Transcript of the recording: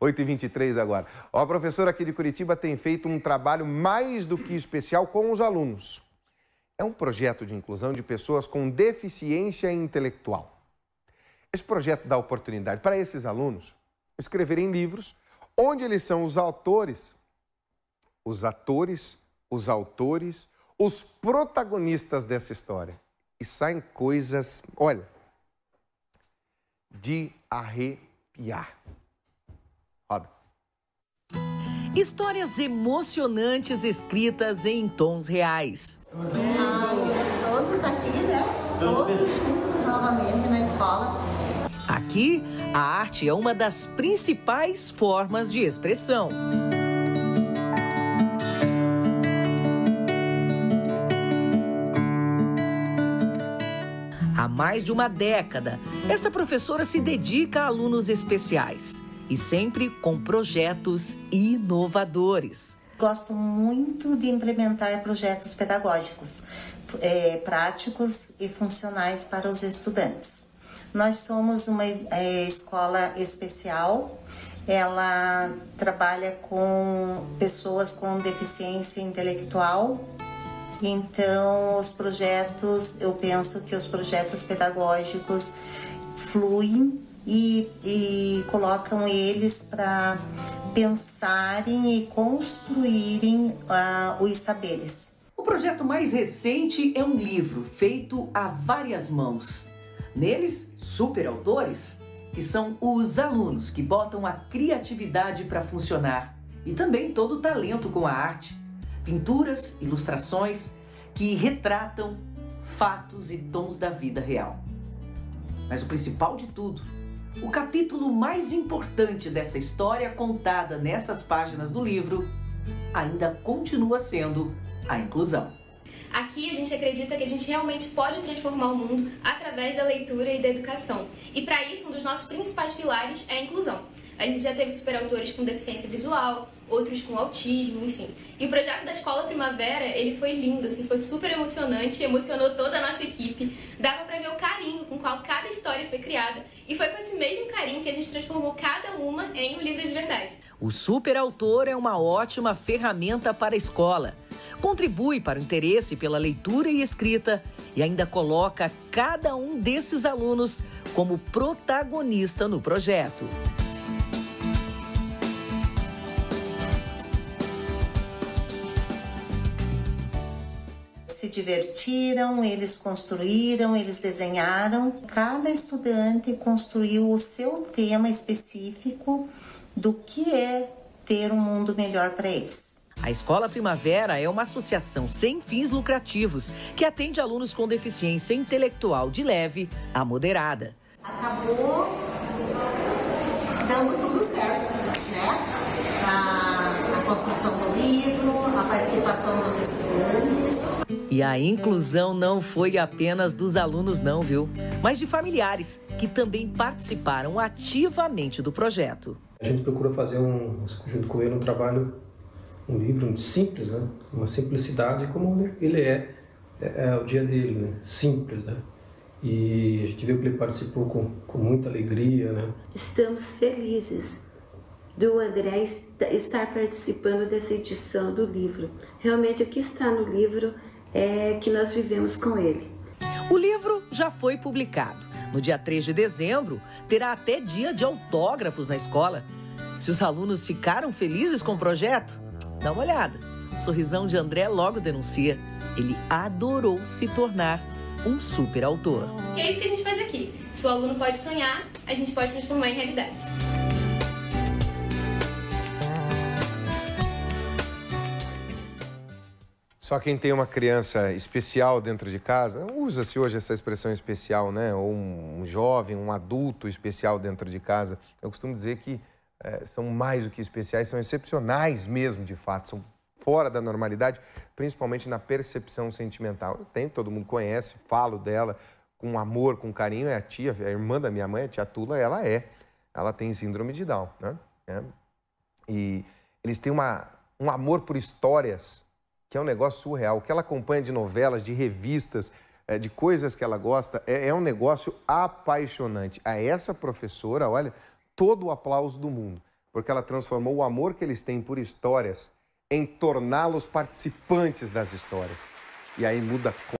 8h23 agora. A professora aqui de Curitiba tem feito um trabalho mais do que especial com os alunos. É um projeto de inclusão de pessoas com deficiência intelectual. Esse projeto dá oportunidade para esses alunos escreverem livros onde eles são os autores, os atores, os autores, os protagonistas dessa história. E saem coisas, olha, de arrepiar. Roda. Histórias emocionantes escritas em tons reais. Que gostoso tá aqui, né? Todos juntos novamente na escola. Aqui, a arte é uma das principais formas de expressão. Há mais de uma década, essa professora se dedica a alunos especiais e sempre com projetos inovadores. Gosto muito de implementar projetos pedagógicos, práticos e funcionais para os estudantes. Nós somos uma escola especial, ela trabalha com pessoas com deficiência intelectual. Então, os projetos, eu penso que os projetos pedagógicos fluem e colocam eles para pensarem e construírem os saberes. O projeto mais recente é um livro feito a várias mãos. Neles, superautores, que são os alunos que botam a criatividade para funcionar e também todo o talento com a arte. Pinturas, ilustrações que retratam fatos e tons da vida real. Mas o principal de tudo, o capítulo mais importante dessa história contada nessas páginas do livro, ainda continua sendo a inclusão. Aqui a gente acredita que a gente realmente pode transformar o mundo através da leitura e da educação. E para isso, um dos nossos principais pilares é a inclusão. A gente já teve superautores com deficiência visual, outros com autismo, enfim. E o projeto da Escola Primavera, ele foi lindo, assim, foi super emocionante, emocionou toda a nossa equipe. Dava para ver o carinho com qual cada história foi criada. E foi com esse mesmo carinho que a gente transformou cada uma em um livro de verdade. O superautor é uma ótima ferramenta para a escola. Contribui para o interesse pela leitura e escrita e ainda coloca cada um desses alunos como protagonista no projeto. Se divertiram, eles construíram, eles desenharam. Cada estudante construiu o seu tema específico do que é ter um mundo melhor para eles. A Escola Primavera é uma associação sem fins lucrativos que atende alunos com deficiência intelectual de leve a moderada. Acabou dando tudo certo, né? A construção do livro, a participação dos estudantes. E a inclusão não foi apenas dos alunos não, viu? Mas de familiares, que também participaram ativamente do projeto. A gente procura fazer, junto com ele, um livro simples, né? Uma simplicidade como ele é o dia dele, né? Simples, né? E a gente viu que ele participou com muita alegria, né? Estamos felizes do André estar participando dessa edição do livro. Realmente o que está no livro é que nós vivemos com ele. O livro já foi publicado. No dia 3 de dezembro, terá até dia de autógrafos na escola. Se os alunos ficaram felizes com o projeto, dá uma olhada. O sorrisão de André logo denuncia. Ele adorou se tornar um superautor. E é isso que a gente faz aqui. Se o aluno pode sonhar, a gente pode transformar em realidade. Só quem tem uma criança especial dentro de casa, usa-se hoje essa expressão especial, né? Ou um jovem, um adulto especial dentro de casa. Eu costumo dizer que são mais do que especiais, são excepcionais mesmo, de fato. São fora da normalidade, principalmente na percepção sentimental. Eu tenho, todo mundo conhece, falo dela com amor, com carinho. É a tia, a irmã da minha mãe, a tia Tula, ela tem síndrome de Down, né? E eles têm um amor por histórias, que é um negócio surreal. O que ela acompanha de novelas, de revistas, de coisas que ela gosta, é um negócio apaixonante. A essa professora, olha, todo o aplauso do mundo. porque ela transformou o amor que eles têm por histórias em torná-los participantes das histórias. E aí muda